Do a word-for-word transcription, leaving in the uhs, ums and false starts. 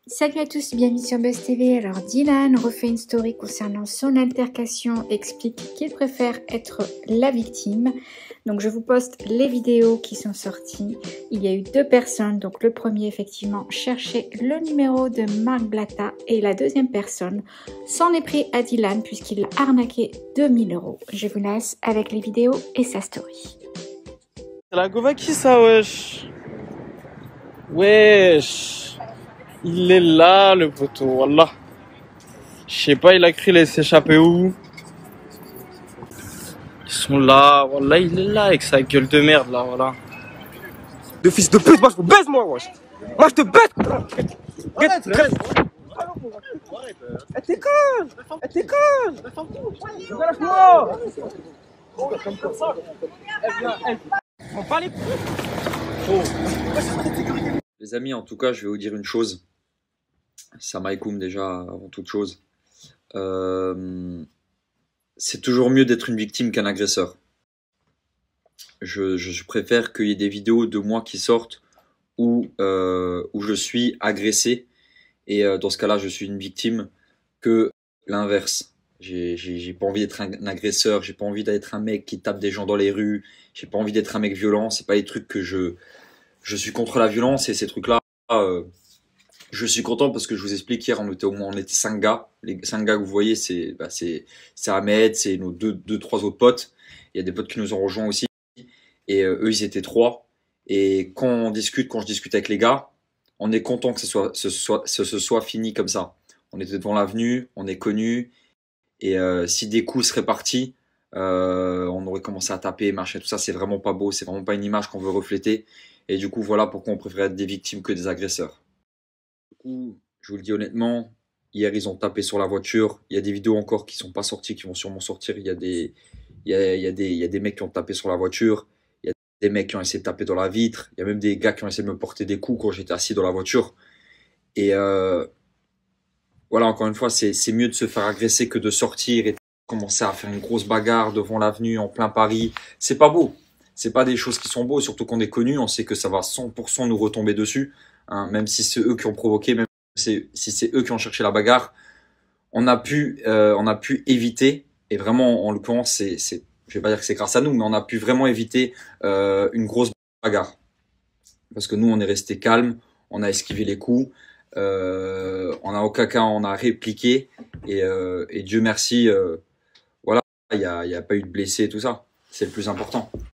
Salut à tous, bienvenue sur Buzz T V. Alors Dylan refait une story concernant son altercation, explique qu'il préfère être la victime. Donc je vous poste les vidéos qui sont sorties. Il y a eu deux personnes. Donc le premier effectivement cherchait le numéro de Marc Blatta et la deuxième personne s'en est pris à Dylan puisqu'il l'a arnaqué deux mille euros. Je vous laisse avec les vidéos et sa story. C'est la Gova qui ça, wesh? Wesh. Il est là, le poteau, wallah. Je sais pas, il a cru les s'échapper où. Ils sont là, wallah, il est là avec sa gueule de merde, là, voilà. De fils de pute, moi je te baise, moi, wesh. Moi je te baise. Arrête, arrête. Elle t'école. Elle t'école. Lâche-moi. On va les... Les amis, en tout cas, je vais vous dire une chose. Salam alaikum déjà, avant toute chose. Euh, c'est toujours mieux d'être une victime qu'un agresseur. Je, je, je préfère qu'il y ait des vidéos de moi qui sortent où, euh, où je suis agressé. Et euh, dans ce cas-là, je suis une victime que l'inverse. J'ai, j'ai, j'ai pas envie d'être un, un agresseur, j'ai pas envie d'être un mec qui tape des gens dans les rues, j'ai pas envie d'être un mec violent. C'est pas les trucs que je... Je suis contre la violence et ces trucs-là... Euh, Je suis content parce que je vous explique, hier on était au moins on était cinq gars. Les cinq gars que vous voyez, c'est bah, c'est c'est Ahmed, c'est nos deux deux trois autres potes. Il y a des potes qui nous ont rejoints aussi et euh, eux ils étaient trois. Et quand on discute, quand je discute avec les gars, on est content que ce soit ce soit ce, ce soit fini comme ça. On était devant l'avenue, on est connus et euh, si des coups seraient partis, euh, on aurait commencé à taper, machin, tout ça. C'est vraiment pas beau, c'est vraiment pas une image qu'on veut refléter. Et du coup voilà pourquoi on préfère être des victimes que des agresseurs. Du coup, je vous le dis honnêtement, hier ils ont tapé sur la voiture. Il y a des vidéos encore qui sont pas sorties, qui vont sûrement sortir. Il y a des, il y a, il y a des, il y a des mecs qui ont tapé sur la voiture. Il y a des mecs qui ont essayé de taper dans la vitre. Il y a même des gars qui ont essayé de me porter des coups quand j'étais assis dans la voiture. Et euh, voilà, encore une fois, c'est, c'est mieux de se faire agresser que de sortir et de commencer à faire une grosse bagarre devant l'avenue en plein Paris. C'est pas beau. C'est pas des choses qui sont beaux, surtout qu'on est connu. On sait que ça va cent pour cent nous retomber dessus. Hein, même si c'est eux qui ont provoqué, même si c'est eux qui ont cherché la bagarre, on a pu, euh, on a pu éviter, et vraiment en l'occurrence, c'est, c'est, je vais pas dire que c'est grâce à nous, mais on a pu vraiment éviter euh, une grosse bagarre. Parce que nous, on est resté calme, on a esquivé les coups, euh, on a au caca, on a répliqué, et, euh, et Dieu merci, euh, voilà, il y a, y a pas eu de blessés et tout ça, c'est le plus important.